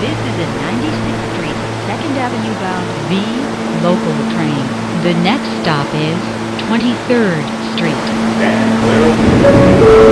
This is a 96th Street, 2nd Avenue bound V local train. The next stop is 23rd Street.